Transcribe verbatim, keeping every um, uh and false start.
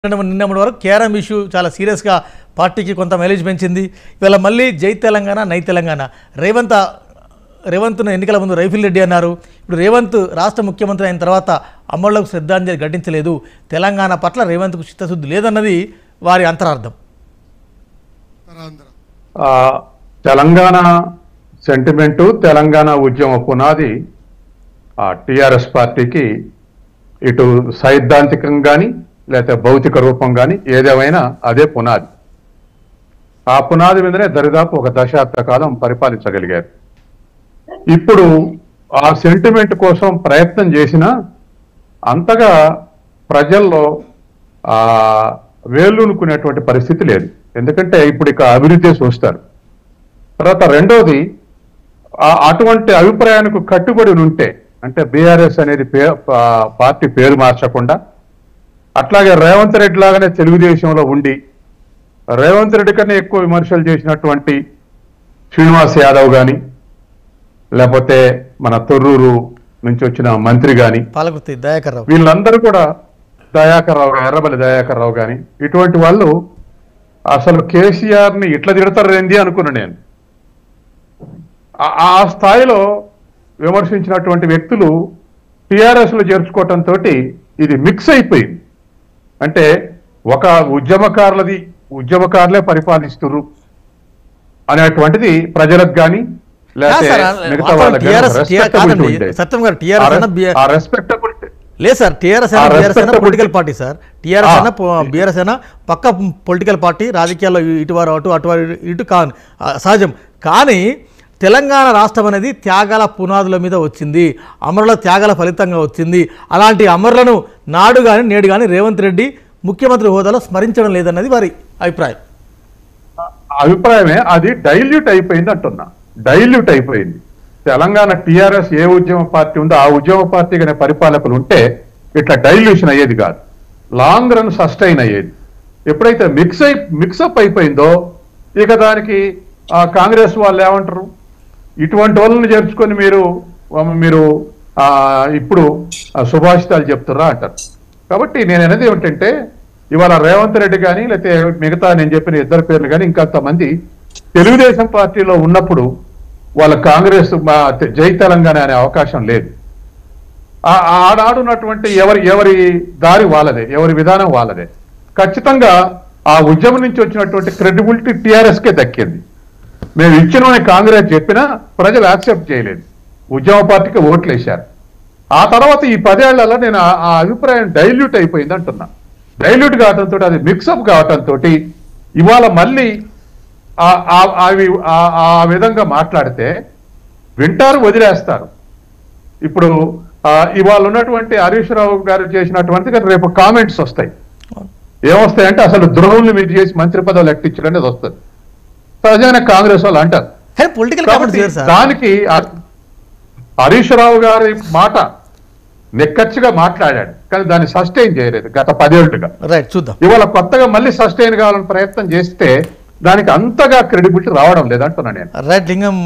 నిన్నటి వరకు KRM issue చాలా సీరియస్గా పార్టీకి కొంత మైలేజ్ పెంచింది. ఇవాళ మళ్ళీ జై తెలంగాణ నై తెలంగాణ. రేవంత్ రేవంత్ను ఎన్నికల ముందు రైఫిల్ రెడ్డి అన్నారు. ఇప్పుడు రేవంత్ రాష్ట్ర ముఖ్యమంత్రి అయిన తర్వాత అమరులకు శ్రద్ధాంజలి ఘటించలేదు, తెలంగాణ పట్ల రేవంత్కు చిత్తశుద్ధి లేదన్నది వారి అంతరార్థం. తెలంగాణ సెంటిమెంటు, తెలంగాణ ఉద్యమ పునాది టిఆర్ఎస్ పార్టీకి ఇటు సైద్ధాంతికంగా కానీ లేకపోతే భౌతిక రూపం కానీ ఏదేమైనా అదే పునాది. ఆ పునాది మీదనే దరిదాపు ఒక దశాబ్ద కాలం పరిపాలించగలిగారు. ఇప్పుడు ఆ సెంటిమెంట్ కోసం ప్రయత్నం చేసినా అంతగా ప్రజల్లో ఆ వేళ్ళునుకునేటువంటి పరిస్థితి లేదు. ఎందుకంటే ఇప్పుడు ఇక అభివృద్ధి చూస్తారు. తర్వాత రెండోది, అటువంటి అభిప్రాయానికి కట్టుబడి ఉంటే, అంటే బీఆర్ఎస్ అనేది పే పార్టీ పేరు మార్చకుండా అట్లాగే రేవంత్ రెడ్డి లాగానే తెలుగుదేశంలో ఉండి రేవంత్ రెడ్డి కన్నా ఎక్కువ విమర్శలు చేసినటువంటి శ్రీనివాస్ యాదవ్ కానీ లేకపోతే మన తొర్రూరు నుంచి వచ్చిన మంత్రి కానీ పాలకుర్తి దయాకర్ రావు, వీళ్ళందరూ కూడా దయాకర్ రావు ఎర్రబల్లి దయాకర్ రావు కానీ ఇటువంటి వాళ్ళు అసలు కేసీఆర్ని ఇట్లా తిడతారు ఏంది అనుకున్నా నేను. ఆ స్థాయిలో విమర్శించినటువంటి వ్యక్తులు టీఆర్ఎస్లో చేర్చుకోవటంతో ఇది మిక్స్ అయిపోయింది. అంటే ఒక ఉద్యమకారులది ఉద్యమకారులే పరిపాలిస్తున్నారు అనేటువంటిది ప్రజలకు కానీ లేకపోతే మిగతా వాళ్ళకి రెస్పెక్టబిలిటీ లేదు సార్. టీఆర్ఎస్ అయినా పొలిటికల్ పార్టీ సార్. టీఆర్ఎస్ అయినా బీఆర్ఎస్ అయినా పక్క పొలిటికల్ పార్టీ, రాజకీయాల్లో ఇటువారు అటు అటువారు ఇటు కా సహజం. కానీ తెలంగాణ రాష్ట్రం అనేది త్యాగాల పునాదుల మీద వచ్చింది, అమరుల త్యాగాల ఫలితంగా వచ్చింది. అలాంటి అమరులను నాడు కానీ నేడు కానీ రేవంత్ రెడ్డి ముఖ్యమంత్రి హోదాలో స్మరించడం లేదన్నది వారి అభిప్రాయం. అభిప్రాయమే అది డైల్యూట్ అయిపోయింది అంటున్నా. డైల్యూట్ అయిపోయింది. తెలంగాణ టీఆర్ఎస్ ఏ ఉద్యమ పార్టీ ఉందో ఆ ఉద్యమ పార్టీ కానీ పరిపాలకులు ఉంటే ఇట్లా డైల్యూషన్ అయ్యేది కాదు, లాంగ్ రన్ సస్టైన్ అయ్యేది. ఎప్పుడైతే మిక్స్ అయి మిక్సప్ అయిపోయిందో ఇక దానికి కాంగ్రెస్ వాళ్ళు ఏమంటారు, ఇటువంటి వాళ్ళని చేర్చుకొని మీరు మీరు ఇప్పుడు సుభాషితాలు చెప్తుర్రా అంటారు. కాబట్టి నేను అనేది ఏమిటంటే ఇవాళ రేవంత్ రెడ్డి కానీ లేకపోతే మిగతా నేను చెప్పిన ఇద్దరు పేర్లు కానీ ఇంకొంతమంది తెలుగుదేశం పార్టీలో ఉన్నప్పుడు వాళ్ళ కాంగ్రెస్ జై తెలంగాణ అనే అవకాశం లేదు. ఆడాడున్నటువంటి ఎవరి ఎవరి దారి వాళ్ళదే, ఎవరి విధానం వాళ్ళదే. ఖచ్చితంగా ఆ ఉద్యమం నుంచి వచ్చినటువంటి క్రెడిబిలిటీ టీఆర్ఎస్కే దక్కింది. మేము ఇచ్చినని కాంగ్రెస్ చెప్పినా ప్రజలు యాక్సెప్ట్ చేయలేదు, ఉద్యమ పార్టీకి ఓట్లు వేశారు. ఆ తర్వాత ఈ పదేళ్లలో నేను ఆ అభిప్రాయం డైల్యూట్ అయిపోయింది అంటున్నా. డైల్యూట్ కావడంతో అది మిక్సప్ కావడంతో ఇవాళ మళ్ళీ అవి ఆ విధంగా మాట్లాడితే వింటారు, వదిలేస్తారు. ఇప్పుడు ఇవాళ ఉన్నటువంటి హరీష్ రావు గారు చేసినటువంటి రేపు కామెంట్స్ వస్తాయి. ఏమొస్తాయంటే అసలు ద్రోహుల్ని మీరు చేసి మంత్రి పదవులు ఎక్కించడం అనేది వస్తుంది. సహజంగా కాంగ్రెస్ వాళ్ళు అంటారు. దానికి హరీష్ రావు గారి మాట నిక్కచ్చిగా మాట్లాడాడు, కానీ దాన్ని సస్టైన్ చేయలేదు గత పదేళ్లుగా. చూద్దాం ఇవాళ కొత్తగా మళ్ళీ సస్టైన్ కావాలని ప్రయత్నం చేస్తే దానికి అంతగా క్రెడిబిలిటీ రావడం లేదంటున్నా నేను. రైట్ లింగం.